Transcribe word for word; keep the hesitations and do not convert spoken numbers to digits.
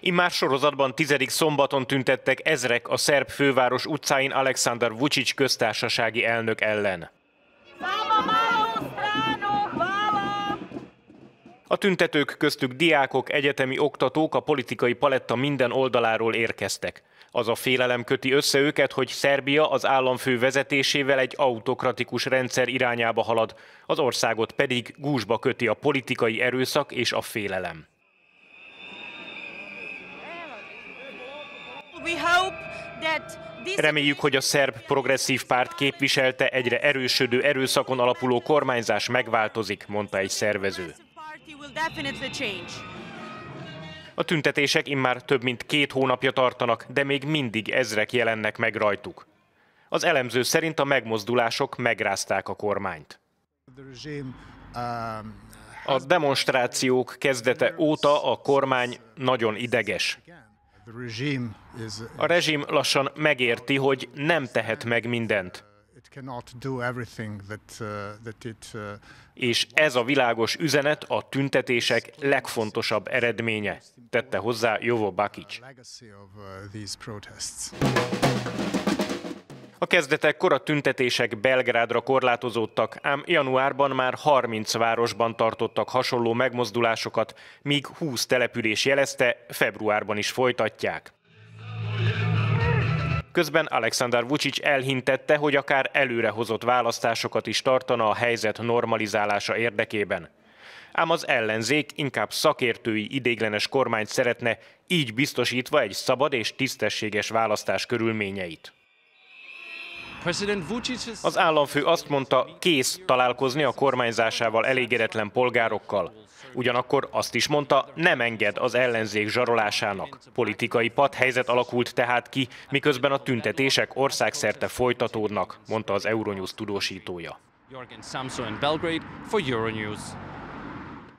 Immár sorozatban tizedik szombaton tüntettek ezrek a szerb főváros utcáin Aleksandar Vučić köztársasági elnök ellen. A tüntetők, köztük diákok, egyetemi oktatók a politikai paletta minden oldaláról érkeztek. Az a félelem köti össze őket, hogy Szerbia az államfő vezetésével egy autokratikus rendszer irányába halad, az országot pedig gúzsba köti a politikai erőszak és a félelem. Reméljük, hogy a szerb progresszív párt képviselte egyre erősödő erőszakon alapuló kormányzás megváltozik, mondta egy szervező. A tüntetések immár több mint két hónapja tartanak, de még mindig ezrek jelennek meg rajtuk. Az elemző szerint a megmozdulások megrázták a kormányt. A demonstrációk kezdete óta a kormány nagyon ideges. A rezsim lassan megérti, hogy nem tehet meg mindent. És ez a világos üzenet a tüntetések legfontosabb eredménye, tette hozzá Jovo Bakić. A kezdetekkor a tüntetések Belgrádra korlátozódtak, ám januárban már harminc városban tartottak hasonló megmozdulásokat, míg húsz település jelezte, februárban is folytatják. Közben Aleksandar Vučić elhintette, hogy akár előrehozott választásokat is tartana a helyzet normalizálása érdekében. Ám az ellenzék inkább szakértői ideiglenes kormányt szeretne, így biztosítva egy szabad és tisztességes választás körülményeit. Az államfő azt mondta, kész találkozni a kormányzásával elégedetlen polgárokkal. Ugyanakkor azt is mondta, nem enged az ellenzék zsarolásának. Politikai patthelyzet alakult tehát ki, miközben a tüntetések országszerte folytatódnak, mondta az Euronews tudósítója. Jorgen Samso in Belgrade for Euronews.